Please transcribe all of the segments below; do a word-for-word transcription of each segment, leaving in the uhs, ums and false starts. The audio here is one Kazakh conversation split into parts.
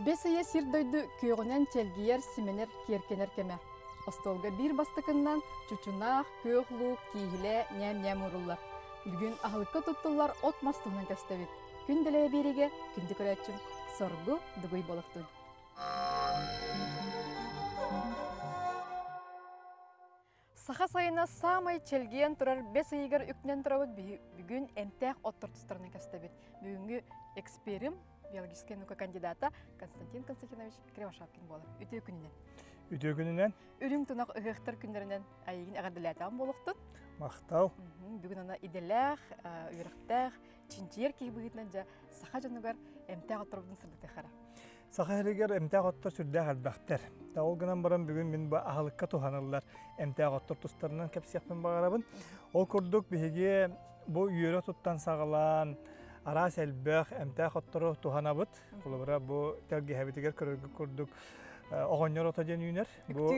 Бесeye сирдойду көғінен челгиер сименер керкенер кеме. Остолга bir бастықыннан чучунақ, көғлу, кейхіле, нәм-нәм ұрылар. Бүгін ағылыққа тұттылар от мастығынан көстәбет. Күн діле береге, күнді көрәтчім. Соргу дүгөй болықтың. Саха сайына самай челген тұрар бес айығар үкнен тұрауыд бүгін әмтәқ оттыр тұстарынан көстәбет. Бүгінгі эксперим биологическая наука кандидата Константин Константинович Кривошапкин болар. Үтө күнінен. Үтө күнінен? Үрің тұнақ ұғықтар күндерінен айығын ағадылатан болықтын. Мақтау. Бүгін она иделәқ, үйріқтәқ, чинчиер кей бұғытынан жа саха жанугар әмтәқ оттырудың сырдыты қара. Саха әрігер әмтәқ оттыр сүрдәқ әлбәқтер. Ол гынан баран бүгін мен бұл ағылыққа туғанылар әмтәқ оттыр тұстарынан кәпсияқпен бағарабын. Ол көрдік бігі бұл үйері тұттан сағылан арас әлбәқ әмтәқ оттыру туғанабыт. Құлыбыра бұл тәлгі әбетігер көріргі көрдік оғаннер ота ден үйінер.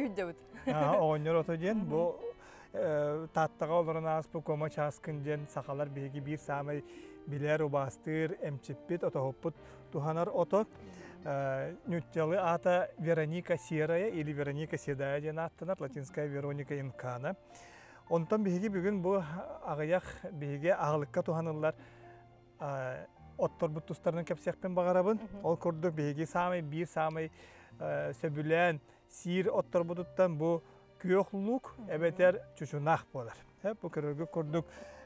Оғаннер ота ден. Бұл таттаға оларын ағыз бұл кома часкын ден сақалар бігі бір самай білер обастыр, әмчіппет, отағыппыт туғанар ота. Нютчалы ата Вероника Серая или Вероника Седая ден аттынар, латинская Вероника Инкана. Онтан бігі бүгін бұл ағаяқ бігі ағылыққа туғанылар оттор бұт тұстарының кәпсияқпен бағарабын. Ол көрдік бігі самай, бір самай сөбілен, сир оттор бұттан бұл күйоқлық әбетер чүчунақ болар. Бұл көрдік көрдік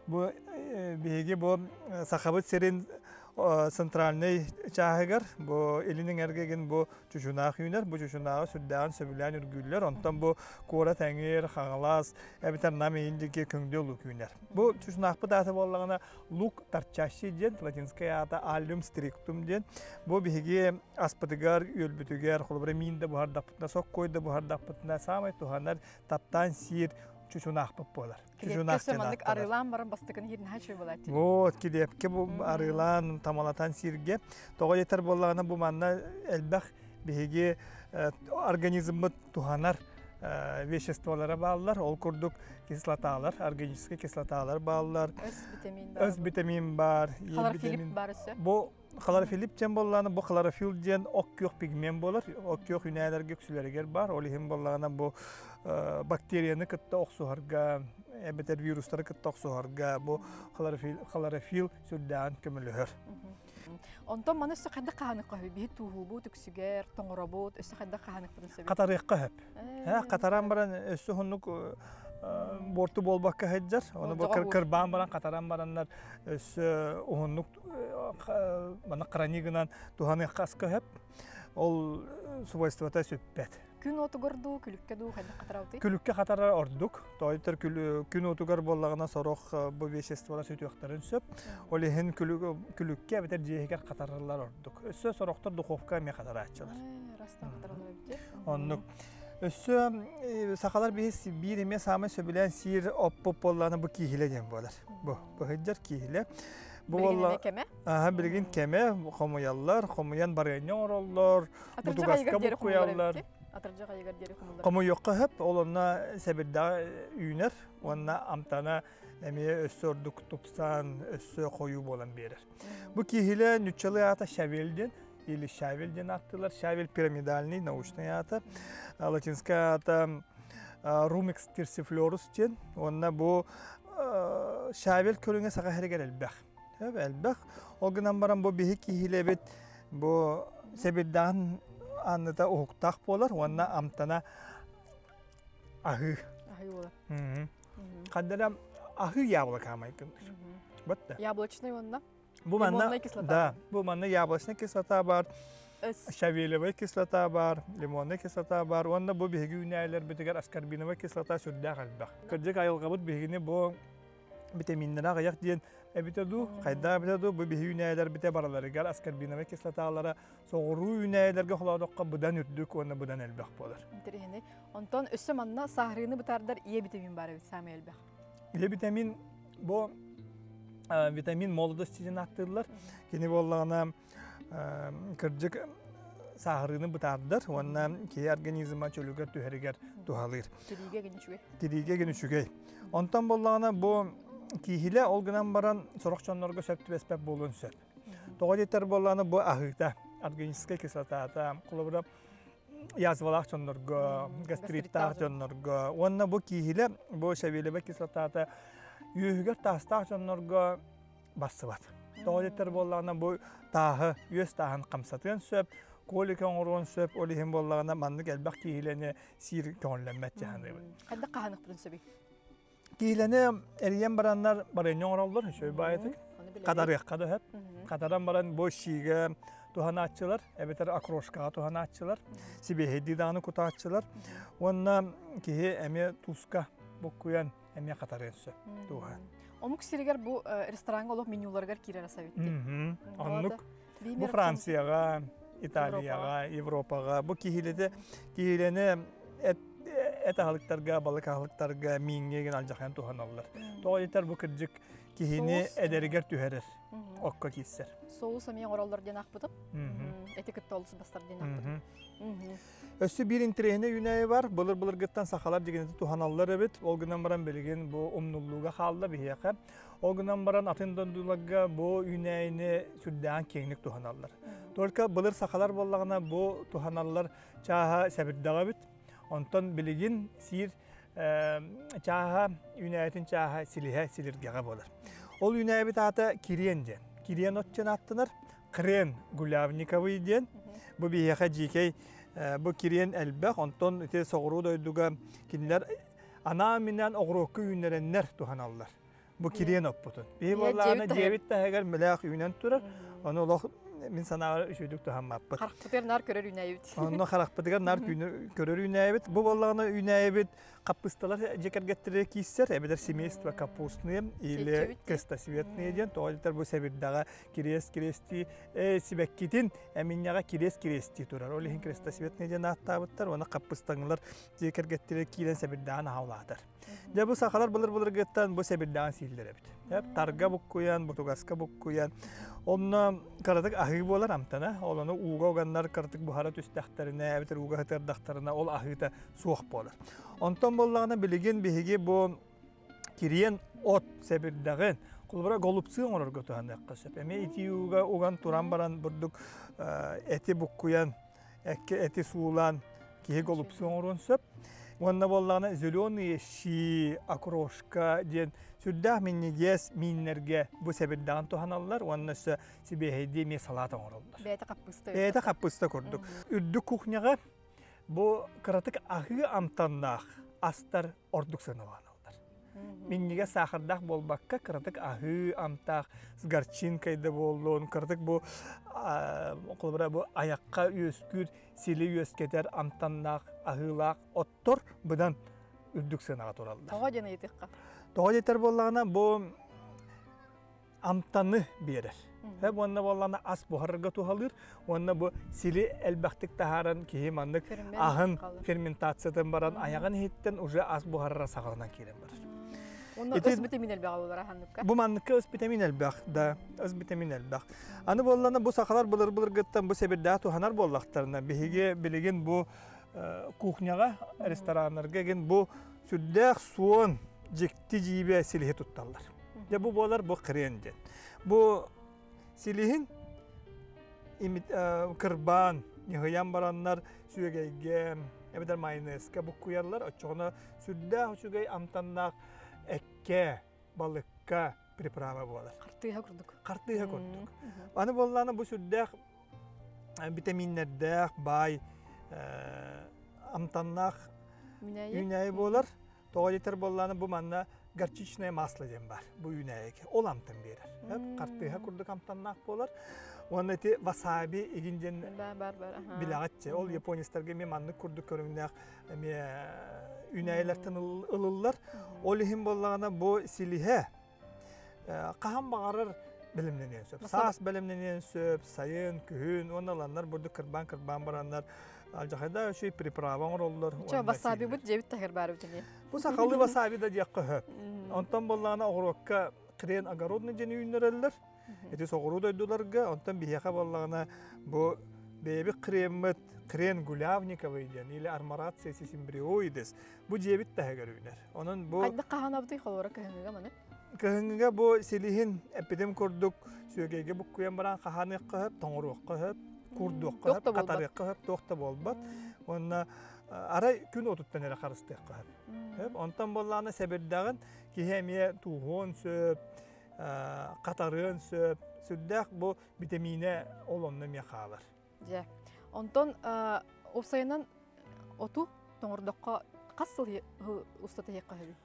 бігі бұл сақабыт серин центральный чағығар, бұл елінің әргеген бұл чүчунақ үйінер, бұл чүчунағы сүрдәғын сөбілен үргүлер, онтан бұл қора тәңер, қаңылас, әбетер нам ейіндеке көңді лук үйінер. Бұл чүчунақ бұл даты болағына лук тарчащий ден, латинская ата алюм стриктум ден. Бұл бігі аспытығар, өлбітігер, қолыбыры мейінді бұхардақпытына, соқ қойды бұхардақпытына самай туғанар таптан сир чүчунақ бұп болар. Көсімандық арылан барын бастықын ерін хачой болады. Вот, кедепке бұл арылан тамалатан сирге. Тоға етер болағына бұл манна әлбәқ бігі организмы туғанар веществолары бағылар. Ол көрдік кислоталар, органический кислоталар бағылар. Өз витамин бар. Хлорофилип бар өсі? Хлорофилип ден болағына бұл хлорофил ден оккиоқ пигмент болар. Оккиоқ үнәлерге күсілерігер бар. Ол ехім болағына бұл бактерияны кітті оқсуғарға, әбетер вирустары кітті оқсуғарға, бұл хлорофил сүрдәғын көмілігір. Онтан маны өсі қайда қағанық қағып? Бейі туғы бұд, үксігер, тоңыра бұд, өсі қайда қағанық бұдың сөбет? Қатарық қағып. Қатаран баран өсі ғынық борты болбаққа хәджар. Оны бұл кірбан баран, қатаран баранлар өсі ғынық қыранигынан туғаны қасқа хәп. Ол свойствата сөппәт. Күн отугорду, күлікке ду, қайда қатарауты? Күлікке қатарар ордук. Тойтыр күн отугар болағына сороқ бұл веществолар сөйтуяқтарын сөп. Ол ехін күлікке әбетер жейгер қатарарлар ордук. Өсі сороқтар духовка ме қатар атчылар. Растан қатаралар өбдер? Оннук. Өсі сақалар бір еме самай сөбілен сир оппоп болағына бұл кейхіле ден болар. Бұл хеджар кейхіле. Білгеніне кеме? Аха, білген кеме, қомуялар, қомуян барғанен оралар, бұтуғасқа бұл қоялар. Атыржаға егер дері құмылдар? Қому yoqqa hep, олына сәбірдағы үйінер, онына амтана әмее өссі ордық тұпсан, өссі қойу болан берір. Бұл кейхілі нүтчалы ата шәвелден, или шәвелден аттылар, шәвел пирамидальный, научный ата, латинская ата Rumex tersiflorus ден, онына бұл шәвел көріңе саға әрегер әлбәқ. Әлбәқ, олғынан баран бұл бейі кейхілі бет, бұл сәбірдағын анныта оқтақ болар, онына амтана ағы. Ағы болар. Қаддара ағы яблы қамайтындар. Бұтты. Яблочный онына? Лимонный кислота? Да, бұл манна яблочный кислота бар, шавелевый кислота бар, лимонный кислота бар. Онына бұл бейгі үнәйлер бітігер аскорбиновый кислота сүрдәқ әлбәқ. Кірдік айылға бұд бейгіне бұл витаминлера аяқ дейін әбітеду, қайда әбітеду, бұл бейгі үнәйлер біте баралары. Гәл аскорбиновый кислоталары соғыру үнәйлерге құлаудыққа бұдан үрдік, оны бұдан әлбәқ болар. Интерегені. Онтан өсі манна сағырыны бұтардар ие витамин бар өт, сәмі әлбәқ? Ие витамин, бұл витамин молодость ден аттырылар. Кені болағына кірдік сағырыны бұтардар, онына кей организма чөлігер түхәрігер тухалыр. Тиріге генішуге? Тиріге генішуге. Онтан болағына бұл кейхілі олғынан баран сұрақчанларға сөпті бәспәп болуын сөп. Тоға детер болағына бұл ағықта органическая кислота, кулабыра язвалақ жоннорго, гастриттақ жоннорго. Онна бу кихиле, бу шавелебе кислотата үйігер тастақ жоннорго бассыбат. Тоғалеттер боллағына бу тағы, өз тағын қамсатыған сөп, колы көңірген сөп, олихин боллағына маннык әлбақ кихилене сир көңілленмет жағаны. Қайда қағанық принципі? Кихилене әріен баранлар барайын оңыралдар, шөй байытық. Qadarıya qadı hep. Qadaran baran boş şiğe tuhana açılar. Ebeter akroşka tuhana açılar. Sibihe didanı kutu açılar. Onunla ki emi tuska bokuyan emi qatarıyansı. Tuha. Omuk siriger bu restoran olup menülargar kirara sabitti. Onluk bu Fransiyaya, İtalya'ya, Avrupa'ya bu kihilede kihilene et et ahlıklarga, balık ahlıklarga minge alacağın tuhanallar. Doğayeter bu kırcık kihini ederiger tüherir. Okka kisser. Soğus amiyen orallar denak budup. Etiket olsun bastar denak budup. Össü bir intirehine yüneyi var. Bılır bılır gıttan sakalar degeneti tuhanallar evet. Olgunan baran belegen bu umnulluğa kaldı bir yaka. Olgunan baran atın döndülaga bu yüneyini sürdüğün kenglik tuhanallar. Dolka bılır sakalar bollağına bu tuhanallar çaha sebirdağa bit. Ondan belegen sir çaha yüneyetin çaha silihe silirgağa bolar. Ol yüneyi bit ata kiriyence. Kiriyen otçan attılar. Kren Gulavnikov'ı diyen. Bu bir yaka cikey. Bu kiriyen elbaq. Ondan ite soğuru doyduga kinler ana minen oğrokku yünlerenler tuhanallar. Bu kiriyen opputun. Bir bollağına cevit de heger melek yünen turar. Onu oluq min sana üşüdük tuhan mappıt. Qarqpıtır nar körür yüneyi bit. Onu qarqpıtıgar nar körür yüneyi bit. Bu bollağına yüneyi bit. Kapıstalar cekar gettirerek kisser. Ebeder semeystva kapustnıyım. İle krestasiyetneye diyen. Toğaliter bu sebirdağa kires kiresti sibekkitin eminyağa kires kiresti turar. Olihin krestasiyetneye diyen ahtabıttar. Ona kapıstanlar cekar gettirerek kiren sebirdağın havladır. Ya bu sakalar bulur bulur gittan bu sebirdağın siller ebit. Targa bukkuyan, Burtugaska bukkuyan. Onunla karatık ahı bolar amtana. Olanı uğga oğanlar karatık buharat üstahtarına, ebiter uğga hıtırdahtarına ol ahıta soğuk bolar. Ondan bollağına bilgin bihigi bu kiriyen ot sebirdağın kulbura golupsığın olur götüğün yaklaşıp. Eme iti uğga oğan turan baran burduk eti bukkuyan, eti suğulan kihi golupsığın olurun söp. Onunla bollağına zöloni, şi, akroşka diyen süddah minni yes minlerge bu sebirdağın tuhanallar. Onunla sö sibiheydi mi salatan olurlar. Beyte kapısta. Beyte kapısta kurduk. Ürdü kuhnağa bu karatık ahı amtannaq astar orduk sınıvanallar. Minnige saxardaq bolbakka karatık ahı amtaq sgarchinkayda bollun. Karatık bu okulbara bu ayakka üskür sili üsketer amtannaq ahılaq ottor budan ürdük sınağa torallar. Toğa jana yetikka. Toğa yeter bollağına bu amtanı berer. Hep onunla bollağına as buharga tuhalır. Onunla bu sili elbaqtik taharan kihim andık ahın fermentatsiyadan baran ayağın hitten uca as buharra sağlanan kiren barar. Onu öz vitamin elbaq olara hanıpka. Bu manlıkka öz vitamin elbaq da, öz vitamin elbaq. Anı bollağına bu sakalar bulur bulur gıttan bu sebirdağı tuhanar bollaqtarına. Bihige biligin bu kuhnağa, restoranlarga gen bu süddaq suun jekti jibe silihi tuttallar. Ya bu bolar bu kırıncı. Bu silihin kırban, yıhıyan baranlar süregeyge, ebeder mayonezka bu kuyarlar. Açığına süddaq süregey amtannaq ekke, balıkka priprava bolar. Qartıya kurduk. Qartıya kurduk. Anı bollağına bu süddaq vitaminlerdaq bay amtannaq yüneyi bolar. Toğa yeter bollağına bu manna garçiçnaya masla dem var bu yüneyi. Ol amtan berer. Qartıya kurduk amtannaq bolar. Onun eti wasabi egincen bilağatça. Ol Japonistarga mi manlık kurduk körüngünaq yüneyilerden ılıllar. Ol ihim bollağına bu silihe qahan bağırır bilimlenen söp. Sas bilimlenen söp, sayın, kühün, onalanlar burada kırban kırban baranlar. Alcaqada şey pripravan olurlar. Ço wasabi bu jebit tahir barı bitini. Bu sakallı wasabi da jaqqa höp. Ondan bollağına oğrokka kren agarodni jeni yünlerler. Eti soğuru doydularga, ondan biyaqa bollağına bu bebi kremet, kren Gulavnikov'ı diyen, ile armarat sesi simbrioides. Bu jebit tahir ünler. Onun bu Qayda qahan abdı xolora kahınıga manı? кыһыңга бу силиһин эпидем курдук сүөгеге буккуян баран каханы кыһып, тоңорук кыһып, курдук кыһып, катары кыһып, тохта болбат. Онна арай күн отуттан эре карыстык кыһып. Онтан болланы себердагын кихемие туһон сөп, катарын сөп, сүддәк бу витамине олонны мехалар. Же. Онтон осайынан оту тоңордокка кассыл устата хеккаһы.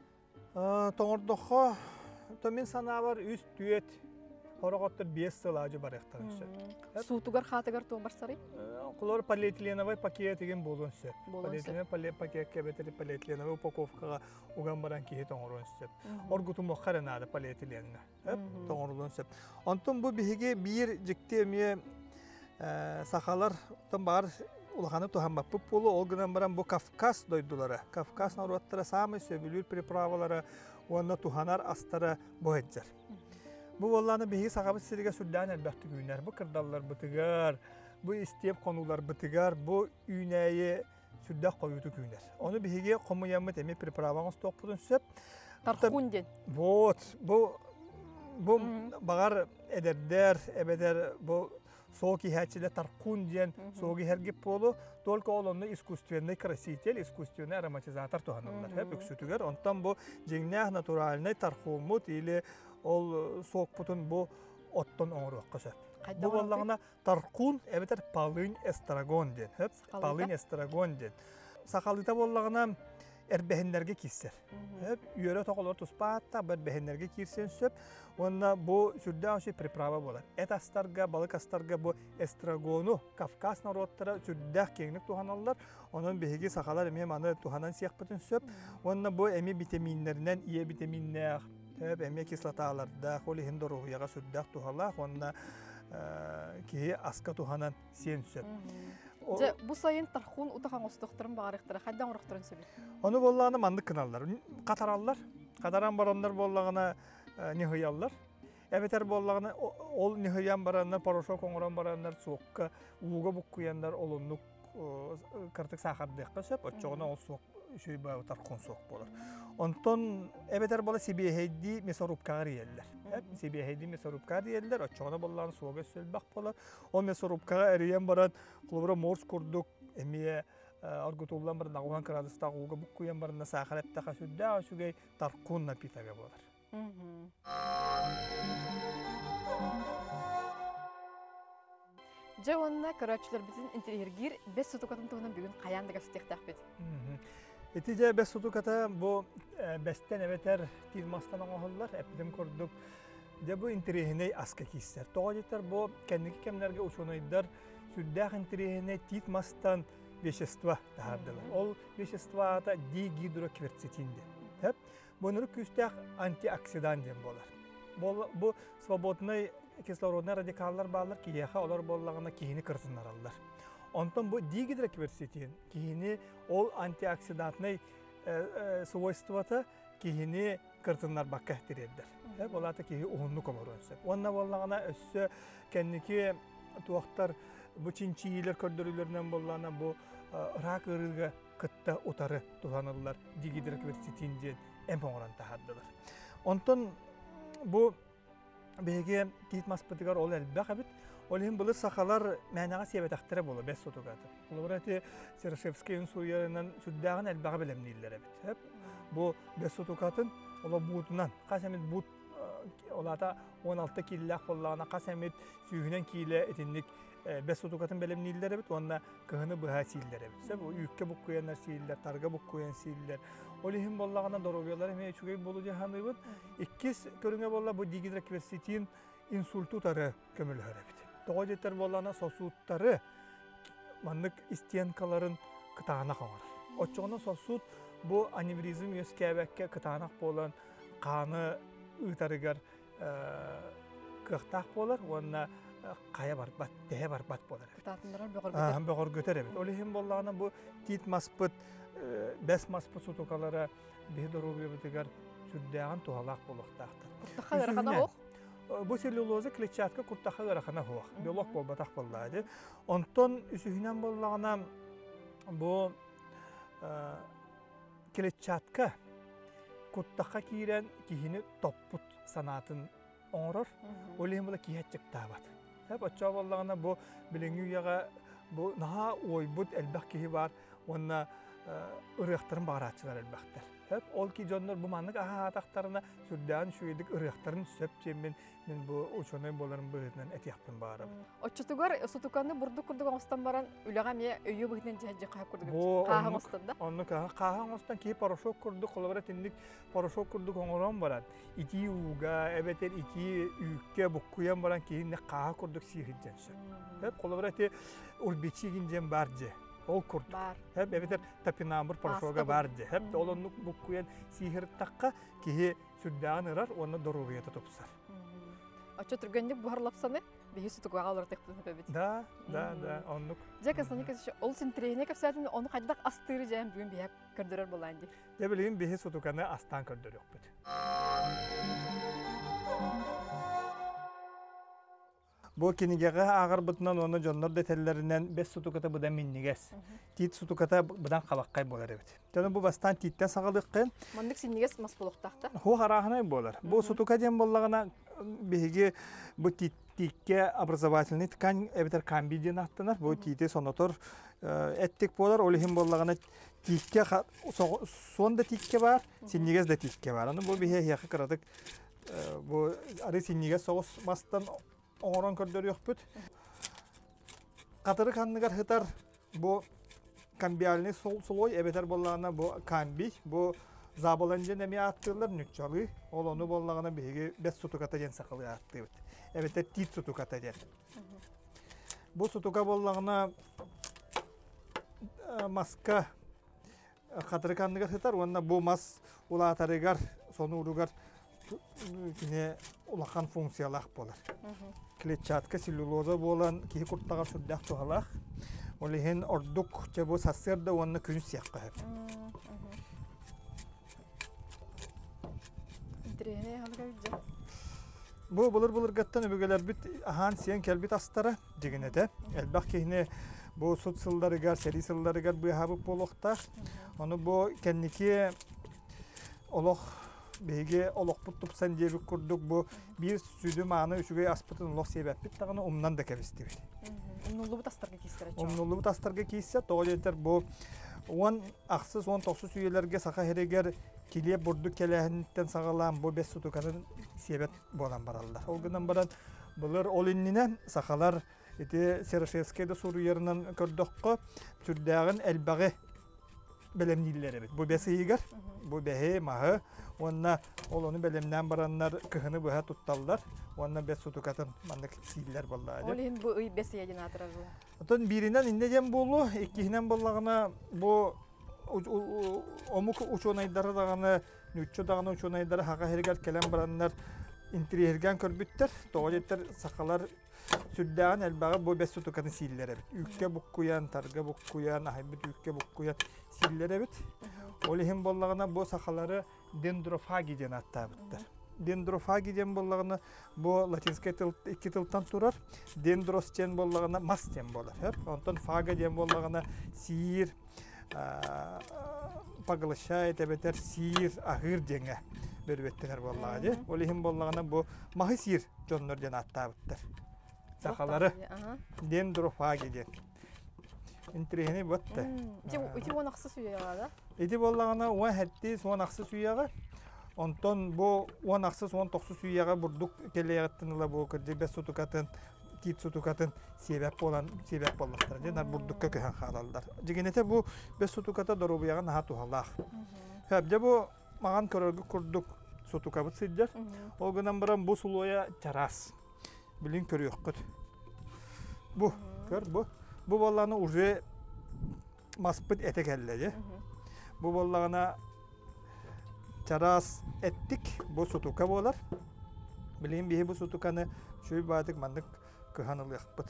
Тоңордокка томин санабар үс түйет хороготтор бес сыл ажы бар яктарысы. Суутугар хатыгар тоң барсары? Колор полиэтиленовый пакет деген болон сөп. Полиэтиленовый пакетке бетери полиэтиленовый упаковкага уган баран кихи тоңорон сөп. Оргуту мохаренада полиэтиленне. Тоңорон сөп. Онтон бу биһиге бир жикте эме сахалар тон бар улаханы тухамбап болу ол гынан баран бу Кавказ дойдулары. Кавказ наруаттара самый сөбүлүр приправалары уонна туханар астара боһеджер. Бу болланы биһиги сахабыт сирге сүрдән әлбәхти күнәр. Бу кырдаллар бытыгар, бу истеп конулар бытыгар, бу үйнәйе сүрдә коюту күнәр. Оны биһиге комуяммы теме приправаңыз топпудун сөп. Тархунден. Вот, бу бу багар эдердер, эбедер бу соки хәчиле тархунден, соги хәргип болу, только олонны искусственный краситель, искусственный ароматизатор туханылар. Хәп үксүтүгәр. Онтан бу жеңнәх натуральный тархумут или ол соқ путун бу оттон оңоруаққа сөп. Бу боллағына тарқун әбетер палын эстрагон ден. Палын эстрагон ден. Сақалыта боллағына әрбәхендерге киссер. Үйері тоқылар тұспаатта әрбәхендерге кирсен сөп. Онна бу сүрді аушы приправа болар. Эт астарға, балык астарға бу эстрагону Кавказ народтара сүрдәқ кеңлік туханалар. Onun biһиги сақалар әме маны туханан сияқ бұтын сөп. Онна бу әме витаминлерінен ие витаминнәқ эме кислоталарда, холи хиндору яга сүрдәк тухалла, онна ки аска туханан сен сөп. Же бу сайын тархун утахан остохторун багарыктыра, хаддан урактырын сөбү. Оны болланы мандык кыналлар, катараллар, катаран барандар боллагына нехыяллар. Эбетер боллагына ол нехыян барандар, порошок оңоран барандар, суокка, ууга буккуяндар, олоннук картык сахардыкка сөп, отчогона ол суок шөй бау тархун суок болар. Онтон эбетер бола сибиэхейди месорубкага риеллер. Сибиэхейди месорубкага риеллер, отчогона болларын суога сөлбак болар. Ол месорубкага эриен баран кулубра морс курдук, эмие аргутуллан баран агухан кырадыстагы ууга буккуян баран сахараттака сүддэ ашугай тархун напитага болар. Же онна көрәчүлөр бүтүн интерьергир бес сутукатын тугунан бүгүн каяндыга стектак бит. Этиже бес сутуката бу бестен эбетер тилмастан оңоллар, эпидем көрдүк. Же бу интерьериней аска киссер. Тоҕотер бу кендики кемнерге учунойдар сүддах интерьериней тилмастан вещества тахардылар. Ол веществата дигидрокверцетин деп. Бунур күстах антиоксидант ден болар. Бу свободный кислородный радикаллар балар кияха олар боллагына кийини кырсынар аллар. Онтон бу дигидрокверцетин кийини ол антиоксидантный свойствата кийини кырсынар бакка тирелдер. Болата кийи уунну колорунсеп. Онна боллагына өссө кенники туактар бу чинчиилер көрдөрүлөрүнөн боллана бу рак ырыга кытта утары туханылар дигидрокверцетин ден эмпоңоран тахардылар. Онтон бу беге титмас пытыгар ол элбак абит. Олим булы сахалар мәнага себетактыра болу бес сотугаты. Булураты Сершевский суярынан сүддагын элбак белемнилер абит. Бу бес сотугатын ола бутунан касамит бут олата он алты киллах боллагына касамит сүйүнөн киле этинник бес сотугатын белемнилер абит. Онна кыгыны быха сииллер абит. Себу үккө буккуянар сииллер, тарга буккуян сииллер. Олихим боллагына доробиялар эме чугай болу жаханыбыт. Иккис көрүнгө болла бу дигидрокверцетин инсульту тары көмөлөр абит. Тоҕотер боллана сосууттары маннык стенкаларын кытаанак оңор. Отчоғынан сосуут бу аневризм өскәбәккә кытаанак болан қаны ытарыгар кыхтак болар, онна кая барбат, дәһә барбат болар. Кытаатындар бөгөр götөр. Бөгөр götөр әбит. Олихим боллана бу тит маспыт, бес маспыт сутукалара бехдоробия битигар сүддәгән тухалак булыктактыр. Куртаха ярахана ох. Бу селлюлоза клетчатка куртаха ярахана хуак. Биолог болбатак боллады. Онтон үсүһүнөн боллагана бу клетчатка kuttaka kiren kihini topput sanatın oңорор, олем була киһәтчек табат. Хәп ача баллагына бу билеңгү яга бу наһа ойбут элбәк киһи бар, онна ырыктарын барачылар элбәктер. Хәп ол ки жоннор бу маннык аһа атактарына сүрдән шуйдык ырыктарын сөпче мен мен бу учоной боларын быһытнан этияппын барып. Оччутугар сутуканны бурдук курдук аңстан баран үләгә ме өйө быһытнан җәҗҗә кайып курдук. Бу Каһаң астында. Онны каһаң астан ки порошок курдук, колобара тиндик порошок курдук оңорон барат. Ити уга, эбетер ити үккә буккуян баран ки не каһа курдук сихиҗән сөп. Хәп колобара те урбичи гинҗен барҗы. Ол курд. Бар. Хәп эбетер тапинамбыр порошога барҗы. Хәп олоннук буккуян сихир такка ки сүддән ырар, оны дорубия тотупсар. Оччо түргәндик бухарлапсаны, бихи сутугага алар текпен бебит. Да, да, да, оннук. Жака санык ол син трейне кепсәтен оны кайдак астыры җәм бүген бия көрдөрөр буланды. Я билем бихи сутуканы астан көрдөрөк бит. Бу кинигеге агыр бутнан оны жоннор детеллеринен бес сутуката буда миннигес. Тит сутуката будан кабаккай болар бит. Жана бу бастан титтен сагалыккын. Мандык синнигес мас болуктакта. Ху харахнай болар. Бу сутука дем боллагына биһиги бу титтикке образовательный ткань эбетер камбиден аттанар. Бу тите сонотор эттик болар. Олихим боллагына тикке сонда тикке бар, синнигес да тикке бар. Аны бу биһи яхы кырадык. Бу ары синнигес согус мастан оңорон көрдөр йокпут. Катыры канныгар хытар бу камбиальный сол солой эбетер боллагына бу камби, бу забаланжы неме аттылар нүччалы. Ол ону боллагына биһиги бес сутуката ден сакылы атты бит. Эбетер тит сутуката ден. Бу сутука боллагына маска катыры канныгар хытар, онна бу мас улатарыгар, сону уругар кине улахан функциялах болар. Клетчатка целлюлоза болан ки курттага сүрдәк тухалах. Олихен ордук чебо сассерда онны күнүс якка. Интерене халга. Бу булыр булыр гаттан өбөгөлөр бит ахан сен келбит астара дегенете. Элбак кийне бу сут сылдарыгар, сери сылдарыгар бу хабып болохта. Оны бу кенники олох беге олоқпут тупсан дебик курдук бу бир сүдү мааны үчүгөй аспытын олох себеппит тагына умнан да кебисти бит. Умнулу тастарга кийстере. Умнулу тастарга кийсе тоолетер бу он аксыз он токсуз үйелерге сака херегер киле бурдук келехинтен сагалам бу бес сутуканын себеп болан баралдар. Ол гынан баран булар олиннинен сакалар эти Серошевскийде суруярынан көрдөккө түрдөгөн элбаги белемнилери бит. Бу бесигер, бу бехе махы, онна олону белемнен бараннар кыхыны быха тутталдар. Онна бес сутукатын мандык силлер болду. Олин бу үй бесиге генатырар бу. Отон биринен индеген болу, эккихинен боллагына бу омук учунайдары даганы, нүччү даганы учунайдары хага хергер келен бараннар интерьерген көрбүттер. Тоолеттер сакалар сүрдән элбагы бу бес сутукатын силлер бит. Үккө буккуян, тарга буккуян, ахайбыт үккө буккуян силлер бит. Олихин боллагына бу сакалары дендрофаги ден аттабыттар. Дендрофаги ден боллагына бу латинский тил iki тилтан турар. Дендрос ден боллагына мас ден болар. Онтон фага ден боллагына сир, паглашает, эбетер сир, агыр денге бербеттер боллагы. Олихин боллагына бу махы сир жоннор ден аттабыттар. Сакалары дендрофаги ден. Интерехини ботта. Ити он аксыз үйяга да? Ити боллагына он хәттис он аксыз үйяга. Онтон бу он аксыз он токсуз үйяга бурдук келеяттыныла бу кырды бес сутукатын, тит сутукатын себеп болан себеп боллактар. Жанар бурдукка көһөн халалдар. Дегенете бу бес сутуката дорубуяга наха тухалах. Хәбде бу маган көрөгү курдук сутукабыт сыджар. Ол гынан баран бу сулоя чарас. Билин көрөккөт. Бу көр бу бу болланы уже маспыт этекелледи. Бу боллагына чарас эттик бу сутука болар. Билин бихи бу сутуканы шуй бадык мандык кыханылыкпыт.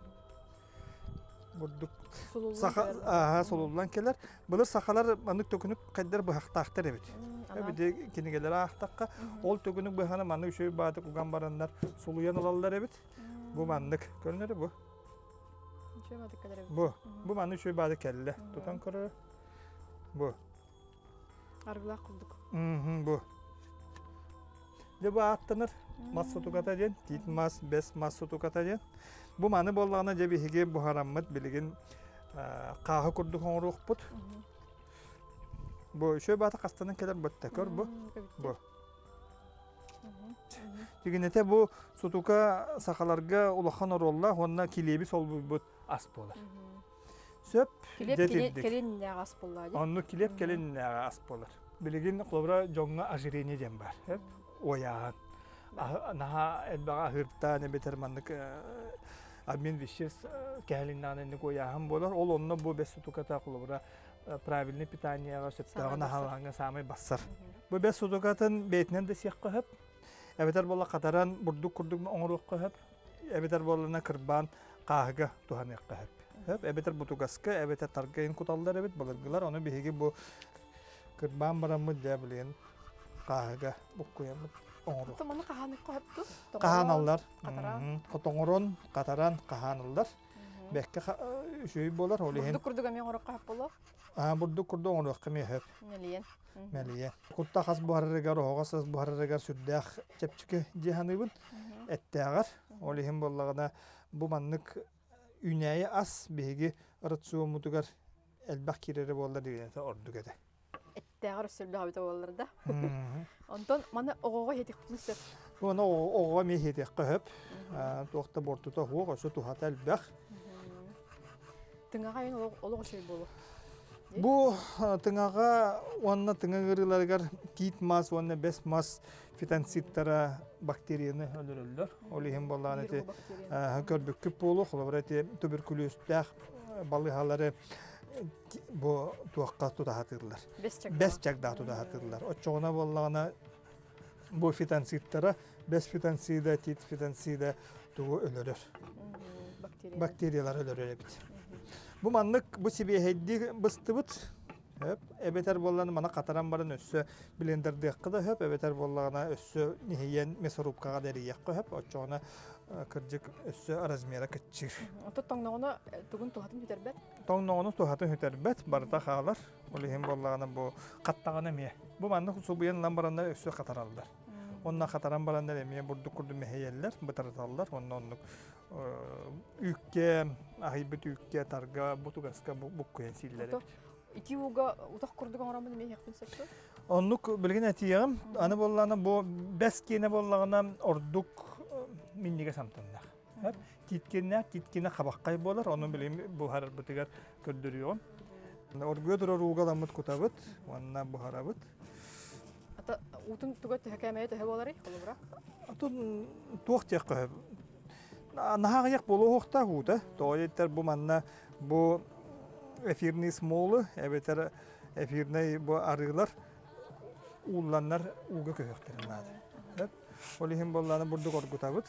Бурдук саха аха солулдан келер. Булар сахалар мандык төкүнүк кайдар бу хактактар эбит. Эбиде кинигелер ахтакка ол төкүнүк бу хана мандык шуй бадык уган барандар сулуян алалар эбит. Бу мандык көрүнөр бу. Бу, бу маны шөй бады келле. Тутан көрө. Бу. Аргылак кылдык. Mhm, bu. De bu attınır. Mas sotukata diyen, tit mas, bes mas sotukata diyen. Bu manı bollağına je bihige bu harammet bilgin kahı kurduk onruq put. Bu şöyle batı kastanın keler böttekör bu. Bu. Çünkü bu sotuka sakalarga ulaqan orolla, onna kilebi sol bu as bolar. Söp Kilep kelin ne as bolar. Onu kilep kelin ne as bolar. Bilgin qobra jonga ajireni dem var. Hep oyağın. Naha elbağa hırtta ne beter mandık amin vişirs kehlinden ne koyağın bolar. Ol onunla bu beş sotukata qobra правильный питание сөптөгөн ахалаңа самый бассар. Бу бес содогатын бетинен де сыякка хеп. Эбетер болла катаран бурдук курдук оңорукка хеп. Эбетер боллана кырбан каага туханыкка хеп. Хеп эбетер бутугаска, эбетер таргайын куталдар эбет балыргылар, оны биһиги бу кырбан барамы да билен каага буккуямы оңорук. Томаны каханыкка хепту. Каханаллар. Котоңорон, катаран каханаллар. Бекке шөй болар, олehen. Бурдук курдук эми оңорукка хеп болор. А бурдук курдук оңорукка эми хеп. Мелиен. Мәлие. Кутта хас буharrыгар, оғасыз буharrыгар сүрдәк чепчике җиһаныбын. Әттәгәр, олehen боллагына бу маннык үнәйе ас беге рацион мутугар элбак кирере боллар дигән ордугәдә. Әттәгәр сөйлбә бит оларда. Онтон маны огога хетик бүтүнсә. Буны ога ме хетик кып. Тохта бортута хуга шу тухата элбак. Тыңага ин олого шөй болу. Бу тыңага онна тыңагырыларгар кит мас, онна бес мас фитонциттара бактерияны өлөрөлдөр. Олehen болланы те көрбүк күп болу, холобрати туберкулезтак балыгалары бу туакка тутатырлар. Бес чакда тутатырлар. Очогона боллагана бу фитонциттара бес фитонцида, тит фитонцида тугу өлөрөр. Бактериялар өлөрөр бит. Bu manlık bu sibiye heddi bıstıbıt. Hep ebeter bollarını bana kataran barın össü blender dikkıda hep ebeter bollarına össü nihiyen mesorupkağa deri yakı hep o çoğuna kırcık össü arazmiyara kıtçır. Ota tonnoğunu tugun tuhatın hüterbet? Tonnoğunu tuhatın hüterbet barda ağlar. Olihin bollarına bu kattağına miye. Bu manlık subuyen lambaranda össü katarallar. Onunla kataran baranda emiye burduk kurdu meheyeller, bıtaratallar. Onunla onluk ükke, ahibet ükke, targa, butugaska bukkuyen sillere. İki uga utak kurduk oramını mı yakın sektör? Onluk bilgin etiyem. Anı bollağına bu beskene bollağına orduk minnige samtanlar. Hep titkene, titkene kabakkay bolar. Onu bileyim bu harar bitigar kördürüyorum. Orguya durur ugalamut kutabıt. Onunla bu harabıt. Ata utun tugat hekemeye de hevalari kolubra. Atun tuğt yakı. Naha yak bolu hoqta huda. Toyetler bu manna bu efirni smolu, ebeter efirni bu arılar ullanlar uga köhökterin Hep olihin bollarını burada korkutabıt.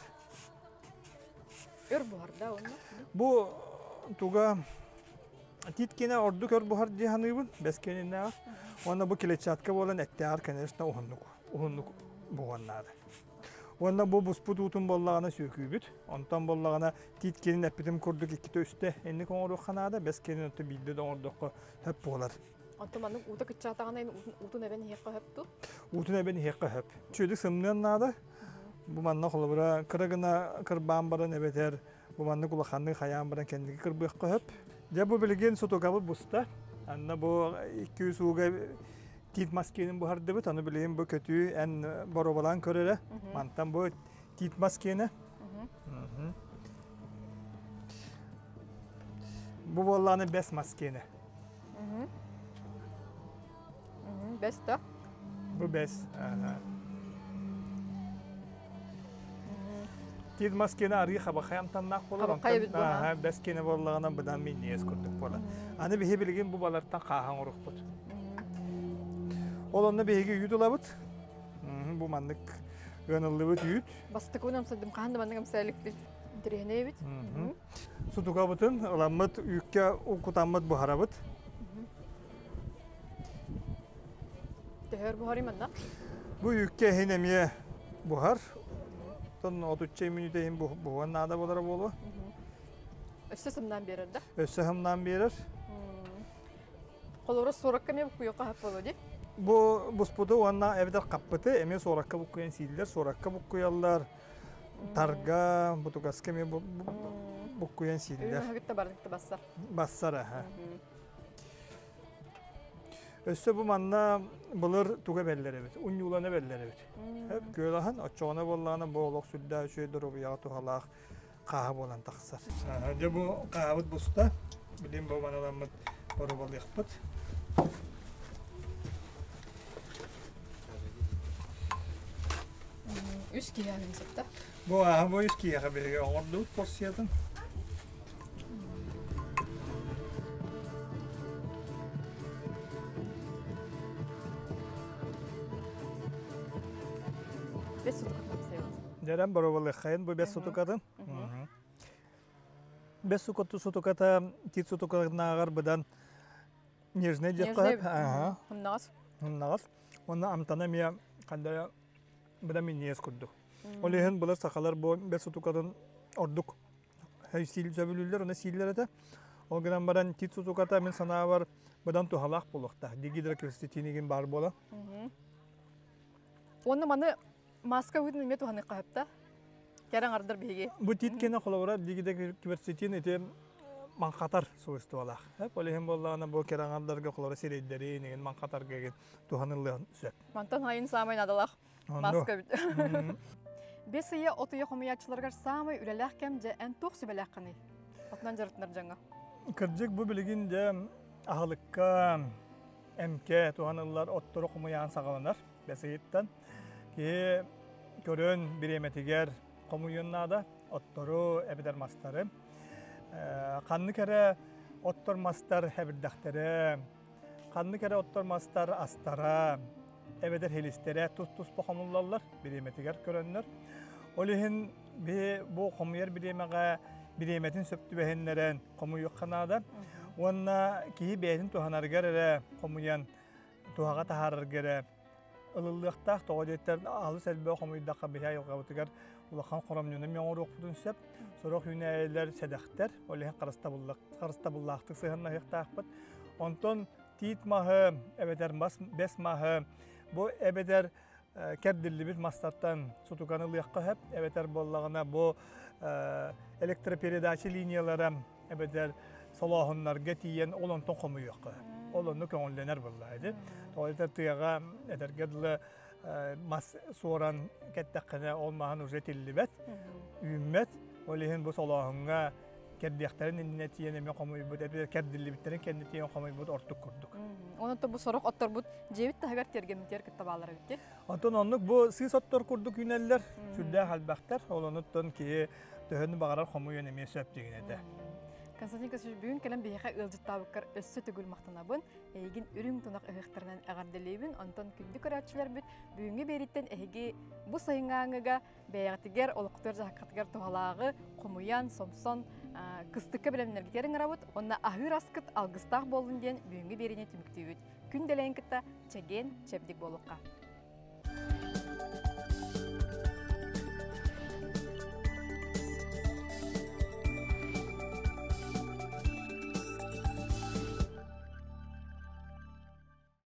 Ör buharda onu. Bu tuga titkine ordu kör buhar cihanıbın beskenine var. Onda bu kileçatka bolan ettiğer keneşte ohunluk. Ohunluk buğanladı. Onda bu busput utun bollağına sökübüt. Ondan bollağına titkinin epitim kurduk ikide üstte. Enlik oğru kanada beskenin ötü bildi de ordu hep bolar. Antamanın uta kıçatağına utun ebeni hekka heptu? Utun ebeni hekka hep. Çöydük sımlayanlarda. Bu manna kolubura kıragına kırbağın baran ebeter. Bu manna kulakhanlığı hayağın baran kendiki kırbı hekka hep. Ya bu bilgin sotokabı busta. Anna bu iki yüz uğga tit maskenin bu harda bit, onu bileyim bu kötü en borobalan körere. Mantan bu tit maskeni. Bu bollağının bes maskeni. Bes de? Bu bes. Tit maskeni arıyı xabaqayam tannak bolar. Xabaqaya bit bu ha? Beskeni bollağına bıdan min niyes kurduk bolar. Anı bihi bilgin bu balardan qahan uruq bud. Olanda bihi yüt olabıt. Bu manlık gönüllü bit yüt. Bastık onu amsadım. Qahan da manlık amsaylık bir direhine bit. Sutuka bıtın, olamıt, yükke ukutanmıt bu harabıt. Teher buhari manda? Bu yükke hinemiye buhar. Ton otuz minüteyin bu buğan nada bolara bolu. Össe sımdan berer de? Össe hımdan berer. Kolora sorak kame bu kuyoka hep bolu di? bu buspudu ona evde kapıtı eme sorakka bu kuyan siller sorakka bu kuyallar targa bu tugaske mi bu bu kuyan siller Ürün hügitte bardıkta bassar. bassara ha. Össe bu manna bulur tuga beller evet. Unyulana beller evet. Hep gölahan açığına bollana boğluk südda şöyle durup yağı tuhalak kahve olan taksar. Hadi bu kahve busta. Bileyim bu manalanmat boru bol yakpıt. Üç kiyah hügisette. Bu aha bu iski yağı bir ordu porsiyatın. Beş su tukatmak seviyoruz. Deren boru bol yakayın bu beş su tukatın. Beş su kutu su tukata tit su tukatına agar budan nежный деп қойып, аха. Хымнаас. Хымнаас. Оны амтана мия кандай буда мен нес курдук. Олehen булар сакалар бу бес сутукадан ордук. Хай сил сөбүлүлөр, оны силлер эте. Ол гынан баран тит сутуката мен санаа бар будан тухалак болукта. Дигидрокриститинигин бар бола. Оны маны маска үдүн мет уханы кайыпта. Керен ардар беги. Бу тит кене колора дигидрокриститин эте манкатар суыстуалах. Хеп олehen боллана бу кераңардарга колора серейдери неген манкатар кеген туханылын сөп. Мантан хайын самай надалах. Маска бит. Бесие отуя хомиячыларга самай үлелах кем же эн тух сибелах каны. Отнан жарытнар жаңа. Кыржык бу билигин же ахылыкка эмке туханылар оттору хомиян сагаланар. Бесиеттен ки көрөн биреметигер комуюннада оттору эбедер мастары. Канны кере оттор мастар хебирдахтары. Канны кере оттор мастар астара. Эбедер хелистере тус-тус бохомуллалар биреметигер көрөннөр. Олихин бу комуер биремеге биреметин сөптү бехеннерен комуйу канада. Онна кии бейтин туханаргер эре комуян тухага тахарыргере ылылыктак тоодеттер алы селбе комуйдакка бехай ылгабытыгер улахан коромнуна меңорук бутун сөп сорок үнәйлер седахтер олихин карыстабуллак карыстабуллактык сыгынна хыктакпыт. Онтон тит махы эбедер бес махы бу эбедер кердилли бит мастартан сутуканы лыякка хеп эбедер боллагына бу электропередача линиялары эбедер солохуннарга тиен олонтон комуйакка. Олонну көңүлленер буллайды. Тойлар тыяга эдергедле мас соран кеттекне олмахан уже тиллибет. Үммет олихин бу солохунга кердияктерин иннетиене ме комуй бу деп кердилли биттерин кендетиен комуй бу ортук курдук. Онто бу сорок оттор бут жебит тагар тергемитер кеттабалар битти. Антон оннук бу сыз оттор курдук үнеллер сүрдө халбактар олонуттон ки төхөнү багарар комуй эме сөп деген эте. Константин Косович бүгүн келем бейха ылжыттабыккар өссө түгүл мактанабын. Эйгин үрүң тунак ыгыктарынан агарделейбин. Онтон күндү көрөчүлөр бүт бүгүнгү бериттен эги бу сайыңаңыга бейгатигер олуктор жаккатыгер тухалагы комуян сомсон кыстыкка билемнер гитерин арабыт. Онна ахыр аскыт алгыстак болдун ден бүгүнгү берине түмүктүбүт. Күн делейин кытта чеген чебдик болукка.